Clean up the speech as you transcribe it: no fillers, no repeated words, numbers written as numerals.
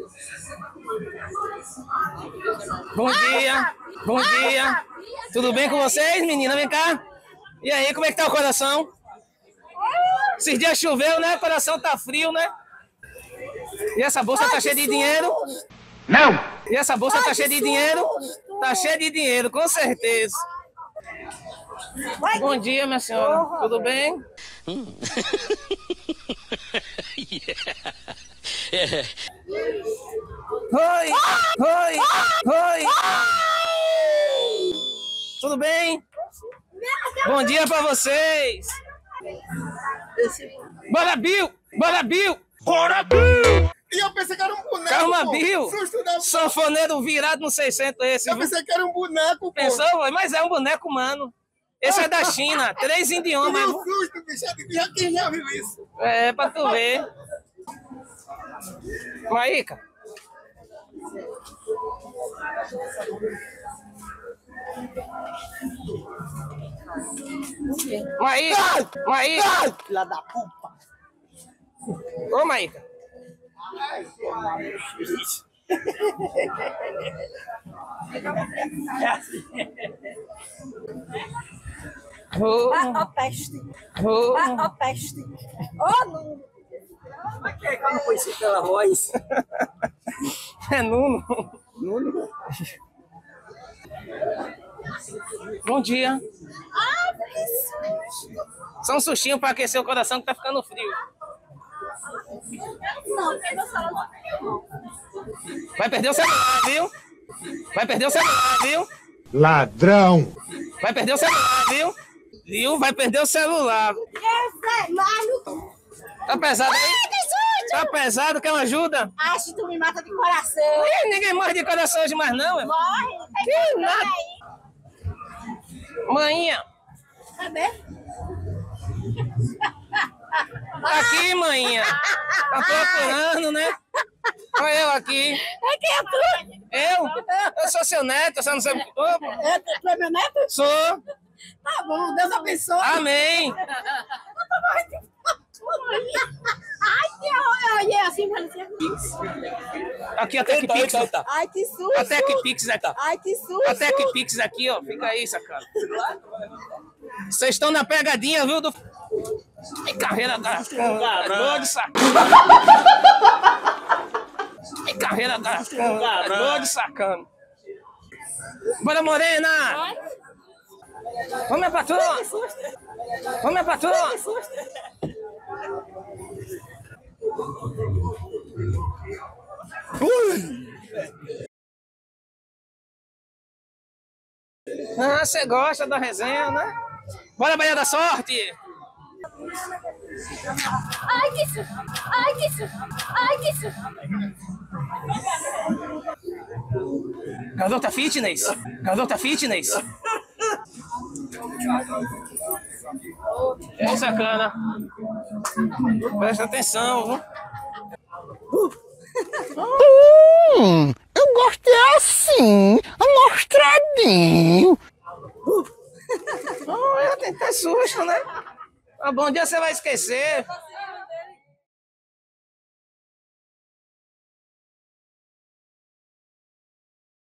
Bom dia. Bom dia. Tudo bem com vocês, menina? Vem cá. E aí, como é que tá o coração? Esses dias choveu, né? O coração tá frio, né? E essa bolsa tá cheia de dinheiro? Não! E essa bolsa tá cheia de dinheiro? Tá cheia de dinheiro, com certeza. Bom dia, minha senhora. Tudo bem? Oi! Oi! Oi! Tudo bem? Bom dia pra vocês! Bora, Bill! Bora, Bill! Bora, Bill! E eu pensei que era um boneco, Calma, Bill! Sanfoneiro virado no 600 esse. Eu pensei que era um boneco, pô. Pensou? Mas é um boneco humano. Esse é da China, 3 idiomas. Que susto, bicho. Quem já viu isso? É, pra tu ver. Maíca. Maíca. Maíca. Filha da puta. Ô, Maíca. Ó peste. Ó peste. Ó Nuno. Mas quem é que eu não conheci pela voz? É Nuno. Nuno? Bom dia. Ah, que susto. Só um sustinho pra aquecer o coração que tá ficando frio. Não, porque meu celular não. Vai perder o celular, viu? Vai perder o celular, viu? Ladrão! Vai perder o celular, viu? Viu? Vai perder o celular. Esse é maluco. Tá pesado aí? Ai, que susto. Tá pesado? Quer uma ajuda? Acho que tu me mata de coração. Ih, ninguém morre de coração hoje mais não. Morre. Que nada. Maninha. Cadê? Tá aqui, maninha. Tá procurando, né? Olha eu aqui. É quem é tu? Eu sou seu neto, você não sabe. Opa. Tu é meu neto? Sou. Tá bom, Deus abençoe. Amém. Ai, que eu olhei assim, parecia. Aqui a TecPix. Ai, que susto. A TecPix aqui. Ai, que susto. A TecPix aqui, ó. Fica aí, sacana. Vocês estão na pegadinha, viu? Que carreira da... Doido, sacana. Que carreira da... Doido, sacana. Bora, Morena. Vamos, minha patroa. Vamos, minha patroa. Ah, você gosta da resenha, né? Bora, Bahia da Sorte! Ai, que susto. Ai, que susto. Ai, que susto. Garota fitness! Garota fitness! É sacana! Presta atenção, viu? Eu gosto assim, amostradinho. Eu tenho que ter susto, né? Ah, bom dia você vai esquecer.